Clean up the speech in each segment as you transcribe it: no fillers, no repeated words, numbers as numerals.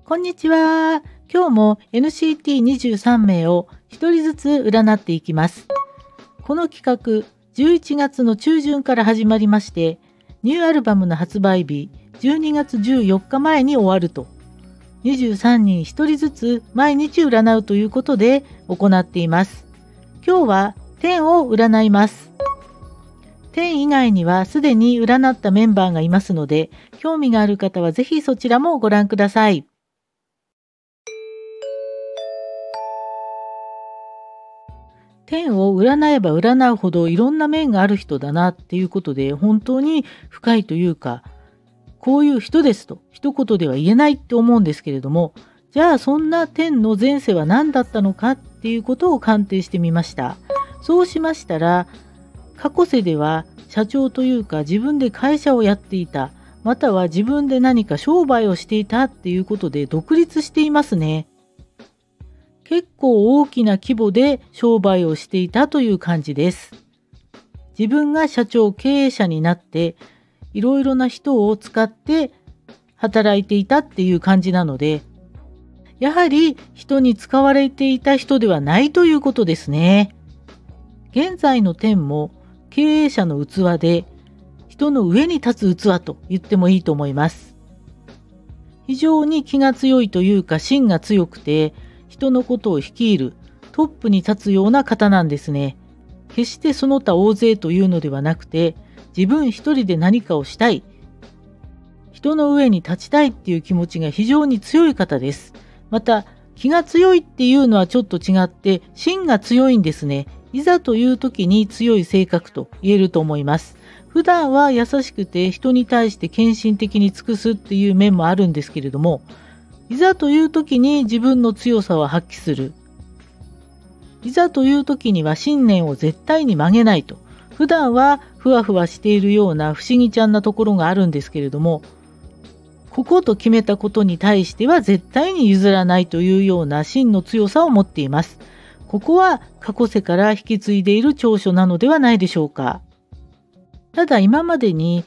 こんにちは。今日も NCT23 名を1人ずつ占っていきます。この企画、11月の中旬から始まりまして、ニューアルバムの発売日、12月14日前に終わると、23人1人ずつ毎日占うということで行っています。今日は天を占います。天以外にはすでに占ったメンバーがいますので、興味がある方はぜひそちらもご覧ください。天を占えば占うほどいろんな面がある人だなっていうことで、本当に深いというか、こういう人ですと一言では言えないって思うんですけれども、じゃあそんな天の前世は何だったのかっていうことを鑑定してみました。そうしましたら、過去世では社長というか自分で会社をやっていた、または自分で何か商売をしていたっていうことで独立していますね。結構大きな規模で商売をしていたという感じです。自分が社長経営者になっていろいろな人を使って働いていたっていう感じなので、やはり人に使われていた人ではないということですね。現在の天も経営者の器で人の上に立つ器と言ってもいいと思います。非常に気が強いというか芯が強くて、人のことを率いるトップに立つような方なんですね。決してその他大勢というのではなくて、自分一人で何かをしたい、人の上に立ちたいっていう気持ちが非常に強い方です。また気が強いっていうのはちょっと違って芯が強いんですね。いざという時に強い性格と言えると思います。普段は優しくて人に対して献身的に尽くすっていう面もあるんですけれども、いざという時に自分の強さを発揮する。いざという時には信念を絶対に曲げないと。普段はふわふわしているような不思議ちゃんなところがあるんですけれども、ここと決めたことに対しては絶対に譲らないというような芯の強さを持っています。ここは過去世から引き継いでいる長所なのではないでしょうか。ただ今までに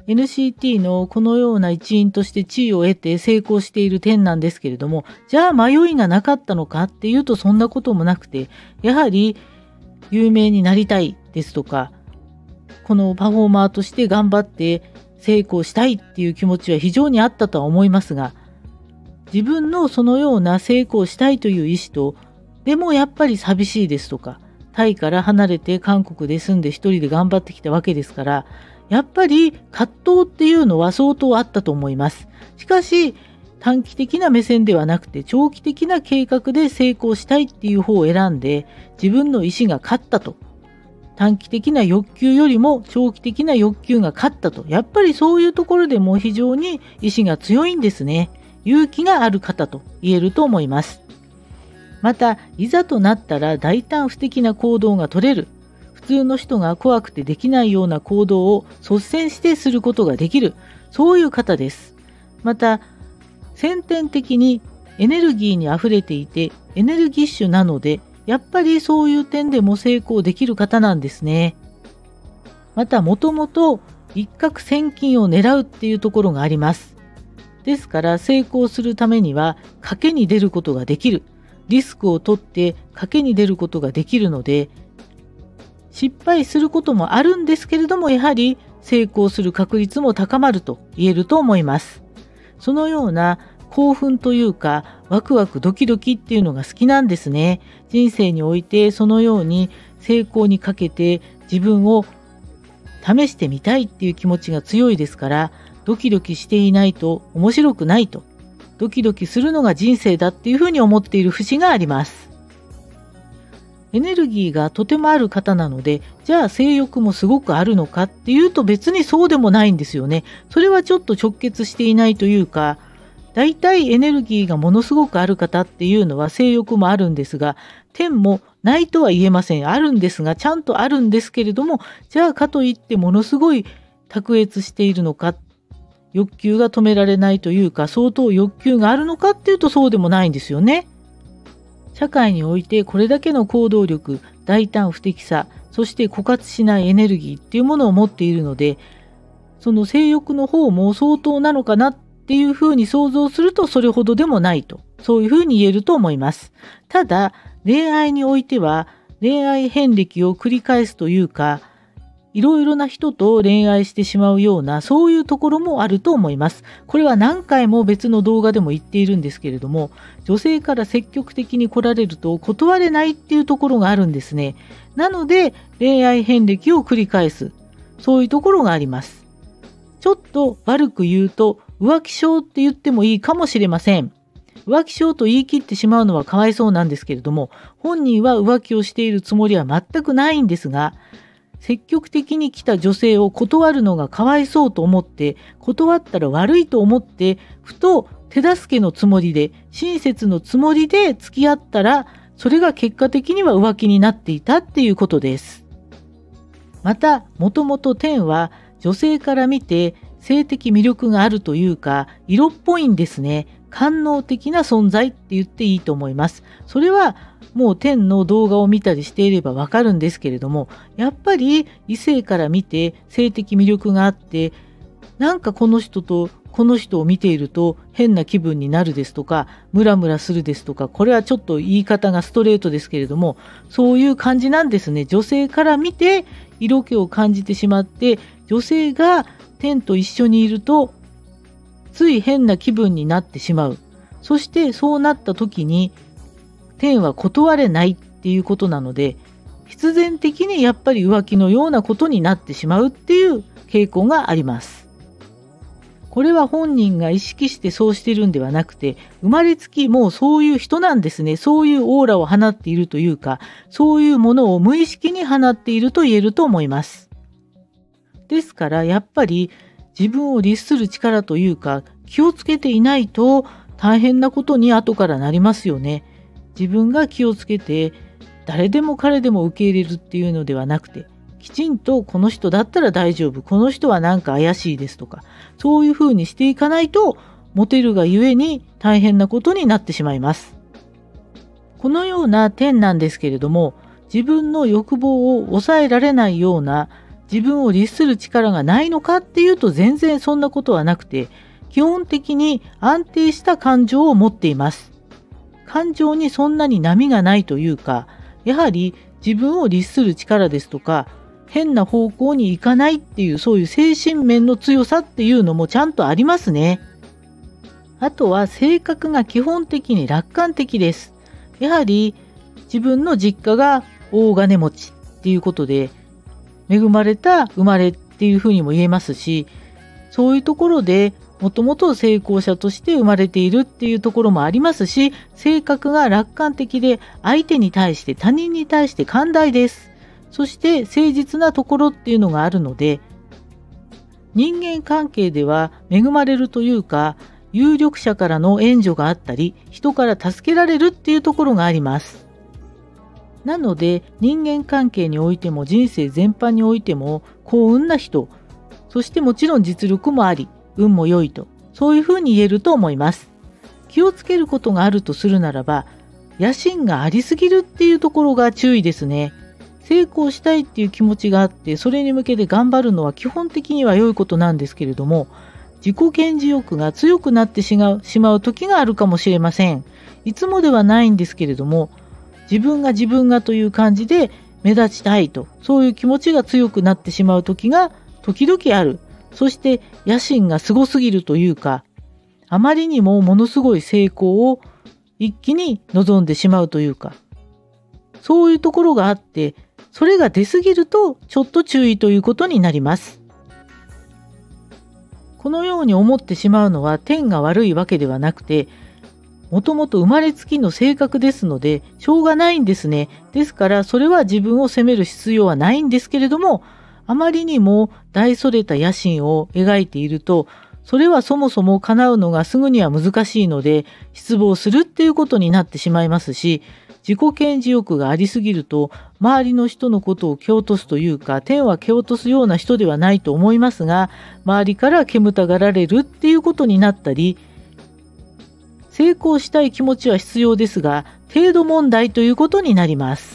NCT のこのような一員として地位を得て成功している点なんですけれども、じゃあ迷いがなかったのかっていうとそんなこともなくて、やはり有名になりたいですとか、このパフォーマーとして頑張って成功したいっていう気持ちは非常にあったとは思いますが、自分のそのような成功したいという意思と、でもやっぱり寂しいですとか、タイから離れて韓国で住んで一人で頑張ってきたわけですから、やっぱり葛藤っていうのは相当あったと思います。しかし短期的な目線ではなくて長期的な計画で成功したいっていう方を選んで、自分の意思が勝ったと。短期的な欲求よりも長期的な欲求が勝ったと。やっぱりそういうところでも非常に意志が強いんですね。勇気がある方と言えると思います。またいざとなったら大胆不敵な行動が取れる。普通の人が怖くてできないような行動を率先してすることができる。そういう方です。また先天的にエネルギーにあふれていてエネルギッシュなので、やっぱりそういう点でも成功できる方なんですね。またもともと一攫千金を狙うっていうところがあります。ですから成功するためには賭けに出ることができる。リスクを取って賭けに出ることができるので、失敗することもあるんですけれども、やはり成功する確率も高まると言えると思います。そのような興奮というかワクワクドキドキっていうのが好きなんですね。人生においてそのように成功にかけて自分を試してみたいっていう気持ちが強いですから、ドキドキしていないと面白くないと、ドキドキするのが人生だっていうふうに思っている節があります。エネルギーがとてもある方なので、じゃあ性欲もすごくあるのかっていうと別にそうでもないんですよね。それはちょっと直結していないというか、だいたいエネルギーがものすごくある方っていうのは性欲もあるんですが、天もないとは言えません。あるんですが、ちゃんとあるんですけれども、じゃあかといってものすごい卓越しているのか、欲求が止められないというか、相当欲求があるのかっていうとそうでもないんですよね。社会においてこれだけの行動力、大胆不敵さ、そして枯渇しないエネルギーっていうものを持っているので、その性欲の方も相当なのかなってっていうふうに想像するとそれほどでもないと、そういうふうに言えると思います。ただ恋愛においては恋愛遍歴を繰り返すというか、いろいろな人と恋愛してしまうようなそういうところもあると思います。これは何回も別の動画でも言っているんですけれども、女性から積極的に来られると断れないっていうところがあるんですね。なので恋愛遍歴を繰り返す、そういうところがあります。ちょっと悪く言うと浮気症って言ってもいいかもしれません。浮気症と言い切ってしまうのはかわいそうなんですけれども、本人は浮気をしているつもりは全くないんですが、積極的に来た女性を断るのがかわいそうと思って、断ったら悪いと思って、ふと手助けのつもりで、親切のつもりで付き合ったら、それが結果的には浮気になっていたっていうことです。また、もともと天は女性から見て性的魅力があるというか、色っぽいんですね。官能的な存在って言っていいと思います。それはもう天の動画を見たりしていればわかるんですけれども、やっぱり異性から見て性的魅力があって、なんかこの人とこの人を見ていると変な気分になるですとか、ムラムラするですとか、これはちょっと言い方がストレートですけれども、そういう感じなんですね。女性から見て色気を感じてしまって、女性が天と一緒にいるとつい変な気分になってしまう。そしてそうなった時に天は断れないっていうことなので、必然的にやっぱり浮気のようなことになってしまうっていう傾向があります。これは本人が意識してそうしてるんではなくて、生まれつきもうそういう人なんですね。そういうオーラを放っているというか、そういうものを無意識に放っていると言えると思います。ですからやっぱり自分を律する力というか、気をつけていないと大変なことに後からなりますよね。自分が気をつけて誰でも彼でも受け入れるっていうのではなくて、きちんとこの人だったら大丈夫、この人はなんか怪しいですとか、そういうふうにしていかないとモテるがゆえに大変なことになってしまいます。このような点なんですけれども、自分の欲望を抑えられないような、自分を律する力がないのかっていうと全然そんなことはなくて、基本的に安定した感情を持っています。感情にそんなに波がないというか、やはり自分を律する力ですとか、変な方向に行かないっていう、そういう精神面の強さっていうのもちゃんとありますね。あとは性格が基本的に楽観的です。やはり自分の実家が大金持ちっていうことで、恵まれた生まれっていうふうにも言えますし、そういうところでもともと成功者として生まれているっていうところもありますし、性格が楽観的で相手に対して他人に対して寛大です。そして誠実なところっていうのがあるので、人間関係では恵まれるというか、有力者からの援助があったり、人から助けられるっていうところがあります。なので人間関係においても人生全般においても幸運な人、そしてもちろん実力もあり、運も良いと、そういうふうに言えると思います。気をつけることがあるとするならば、野心がありすぎるっていうところが注意ですね。成功したいっていう気持ちがあって、それに向けて頑張るのは基本的には良いことなんですけれども、自己顕示欲が強くなってしまう時があるかもしれません。いつもではないんですけれども、自分がという感じで目立ちたいと、そういう気持ちが強くなってしまう時が時々ある。そして野心がすごすぎるというか、あまりにもものすごい成功を一気に望んでしまうというか、そういうところがあって、それが出すぎるとちょっと注意ということになります。このように思ってしまうのは天が悪いわけではなくて、もともと生まれつきの性格ですので、しょうがないんですね。ですからそれは自分を責める必要はないんですけれども、あまりにも大それた野心を描いていると、それはそもそも叶うのがすぐには難しいので、失望するっていうことになってしまいますし、自己顕示欲がありすぎると、周りの人のことを蹴落とすというか、天は蹴落とすような人ではないと思いますが、周りから煙たがられるっていうことになったり、成功したい気持ちは必要ですが、程度問題ということになります。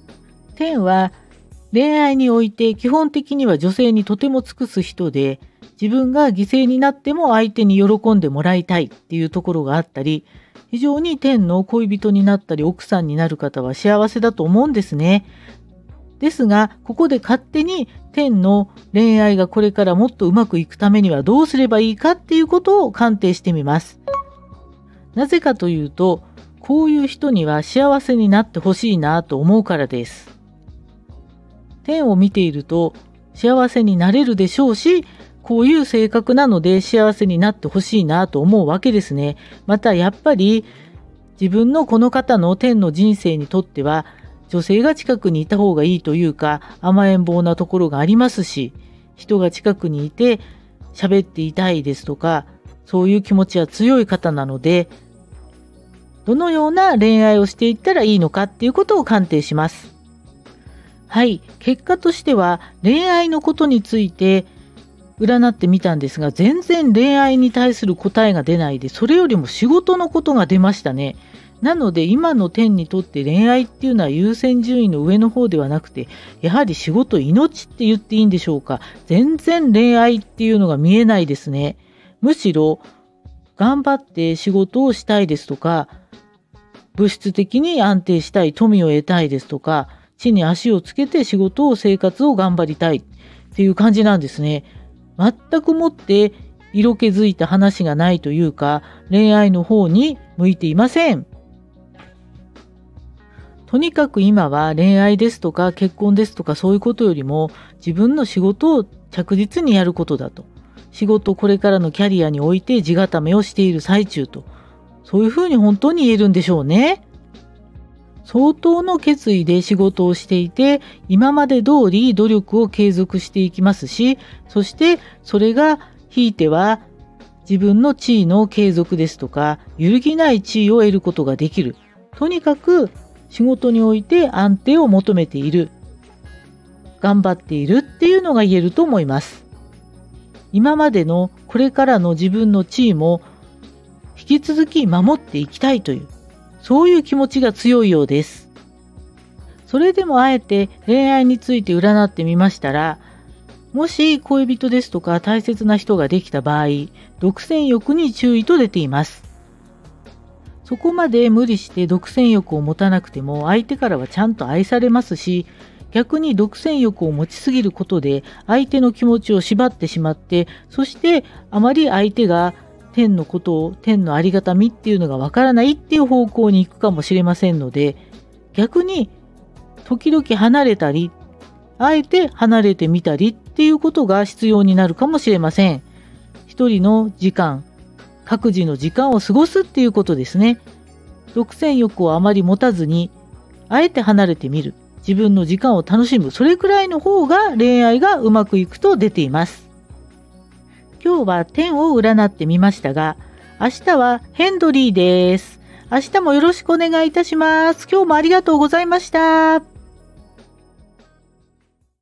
天は恋愛において基本的には女性にとても尽くす人で、 自分が犠牲になっても相手に喜んでもらいたいっていうところがあったり、非常に天の恋人になったり奥さんになる方は幸せだと思うんですね。ですが、ここで勝手に天の恋愛がこれからもっとうまくいくためにはどうすればいいかっていうことを鑑定してみます。なぜかというと、こういう人には幸せになってほしいなと思うからです。天を見ていると幸せになれるでしょうし、こういう性格なので幸せになってほしいなと思うわけですね。またやっぱり自分のこの方の天の人生にとっては女性が近くにいた方がいいというか、甘えん坊なところがありますし、人が近くにいて喋っていたいですとか、そういう気持ちは強い方なので、どのような恋愛をしていったらいいのかっていうことを鑑定します。はい、結果としては恋愛のことについて占ってみたんですが、全然恋愛に対する答えが出ないで、それよりも仕事のことが出ましたね。なので今の天にとって恋愛っていうのは優先順位の上の方ではなくて、やはり仕事、命って言っていいんでしょうか。全然恋愛っていうのが見えないですね。むしろ頑張って仕事をしたいですとか、物質的に安定したい、富を得たいですとか、地に足をつけて仕事を、生活を頑張りたいっていう感じなんですね。全くもって色気づいた話がないというか、恋愛の方に向いていません。とにかく今は恋愛ですとか結婚ですとかそういうことよりも自分の仕事を着実にやることだと。仕事、これからのキャリアにおいて地固めをしている最中と。そういうふうに本当に言えるんでしょうね。相当の決意で仕事をしていて、今まで通り努力を継続していきますし、そしてそれがひいては自分の地位の継続ですとか、揺るぎない地位を得ることができる。とにかく仕事において安定を求めている。頑張っているっていうのが言えると思います。今までのこれからの自分の地位も引き続き守っていきたいという、そういう気持ちが強いようです。それでもあえて恋愛について占ってみましたら、もし恋人ですとか大切な人ができた場合、独占欲に注意と出ています。そこまで無理して独占欲を持たなくても相手からはちゃんと愛されますし、逆に独占欲を持ちすぎることで相手の気持ちを縛ってしまって、そしてあまり相手が天のことを、天のありがたみっていうのがわからないっていう方向に行くかもしれませんので、逆に時々離れたり、あえて離れてみたりっていうことが必要になるかもしれません。一人の時間、各自の時間を過ごすっていうことですね。独占欲をあまり持たずに、あえて離れてみる。自分の時間を楽しむ。それくらいの方が恋愛がうまくいくと出ています。今日は天を占ってみましたが、明日はヘンドリーです。明日もよろしくお願いいたします。今日もありがとうございました。